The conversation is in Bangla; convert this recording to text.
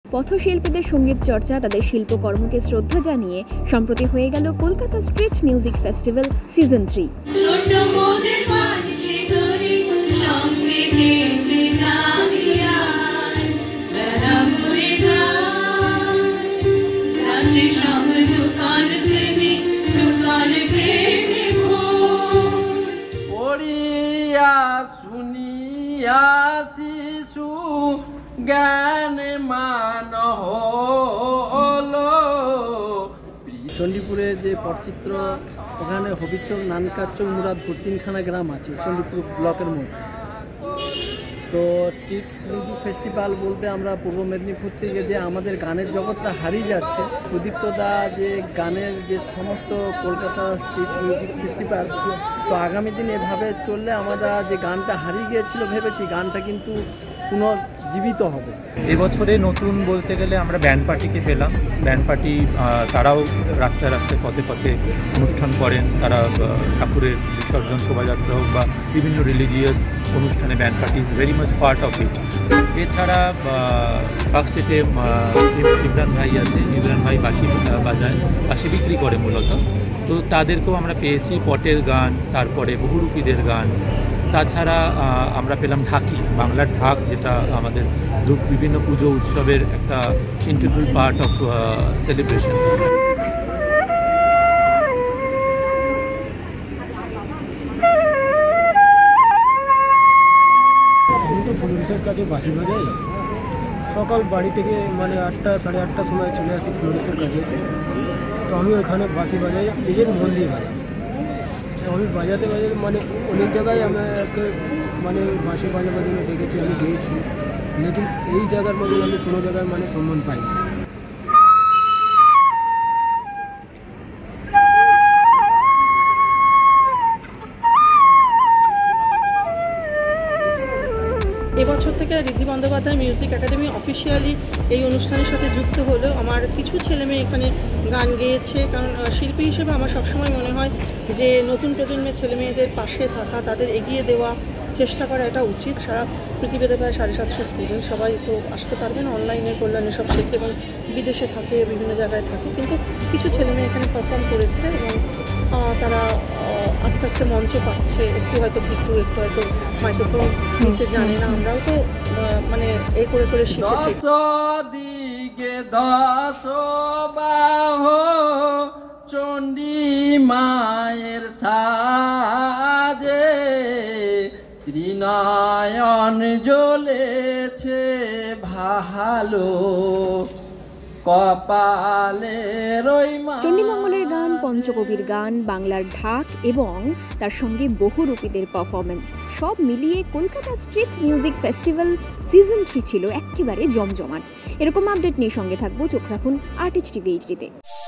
পথশিল্পীদের সঙ্গীত চর্চা, তাদের শিল্পকর্মকে শ্রদ্ধা জানিয়ে সম্প্রতি হয়ে গেল Kolkata street music festival season 3। শুনিয়া শিশু জ্ঞান মান হলো। চণ্ডীপুরে যে পটচিত্র, ওখানে হবিচক, নানকাচক, মুরাদপুর 3খানা গ্রাম আছে চণ্ডীপুর ব্লকের মধ্যে। তো স্ট্রিট মিউজিক ফেস্টিভ্যাল বলতে আমরা পূর্ব মেদিনীপুর থেকে যে আমাদের গানের জগৎটা হারিয়ে যাচ্ছে, সুদীপ্ত দা যে গানের যে সমস্ত কলকাতা স্ট্রিট মিউজিক ফেস্টিভ্যাল, তো আগামী দিন এভাবে চললে আমরা যে গানটা হারিয়ে গিয়েছিল ভেবেছি গানটা কিন্তু পুনর্জীবিত হবে। এবছরে নতুন বলতে গেলে আমরা ব্যান্ড পার্টিকে পেলাম। ব্যান্ড পার্টি তারাও রাস্তায় রাস্তায় পথে পথে অনুষ্ঠান করেন। তারা ঠাকুরের বিসর্জন শোভাযাত্রা হোক বা বিভিন্ন রিলিজিয়াস অনুষ্ঠানে band party is very much part of it. এছাড়া পার্ক স্ট্রিটে ইমরান ভাই আছে, ইমরান ভাই বাঁশি বাজায়, বাঁশি বিক্রি করে মূলত। তো তাদেরকেও আমরা পেয়েছি, পটের গান, তারপরে বহুরূপীদের গান। তাছাড়া আমরা পেলাম ঢাকি, বাংলার ঢাক, যেটা আমাদের বিভিন্ন পুজো উৎসবের একটা ইন্টিগ্রাল পার্ট অফ সেলিব্রেশন। আমি তো ফ্লোরিসের কাছে বাঁশি বাজাই। সকাল বাড়ি থেকে 8টা সাড়ে 8টার সময় চলে আসি ফ্লোরিসের কাছে। তো আমি ওখানে বাঁশি বাজাই, নিজের মন দিয়ে বাজাই। আমি বাজাতে অনেক জায়গায় আমাকে বাঁশি বাজাবার জন্য ডেকেছি, আমি গিয়েছি, লেকিন এই জায়গার মধ্যে আমি কোনো জায়গায় সম্মান পাইনি। এবছর থেকে Riddhi Bandyopadhyay music academy officially এই অনুষ্ঠানের সাথে যুক্ত হলেও আমার কিছু ছেলেমেয়ে এখানে গান গেয়েছে। কারণ শিল্পী হিসেবে আমার সবসময় মনে হয় যে নতুন প্রজন্মের ছেলেমেয়েদের পাশে থাকা, তাদের এগিয়ে দেওয়া চেষ্টা করা এটা উচিত। সারা পৃথিবীতে প্রায় 750 স্টুডেন্ট, সবাই তো আসতে পারবেন, অনলাইনের কল্যাণে সব শিখতে এবং বিদেশে থাকে, বিভিন্ন জায়গায় থাকে, কিন্তু কিছু ছেলেমেয়ে এখানে পারফর্ম করেছে এবং তারা আস্তে আস্তে মঞ্চ পাচ্ছে। একটু হয়তো ভিতু, একটু হয়তো মাইক্রোফোন নিতে জানে না। আমরাও তো এই করে করে শিখেছি। দিকে দশ বাহ চণ্ডী মায়ের সাজে ত্রিনয়ন জ্বলেছে ভালো কপালের। চণ্ডীমঙ্গলের গান, পঞ্চকবির গান, বাংলার ঢাক এবং তার সঙ্গে বহুরূপীদের পারফরমেন্স সব মিলিয়ে Kolkata street music festival season 3 ছিল একেবারে জমজমাট। এরকম আপডেট নিয়ে সঙ্গে থাকবো, চোখ রাখুন আর্টিস্ট টিভি HD-তে।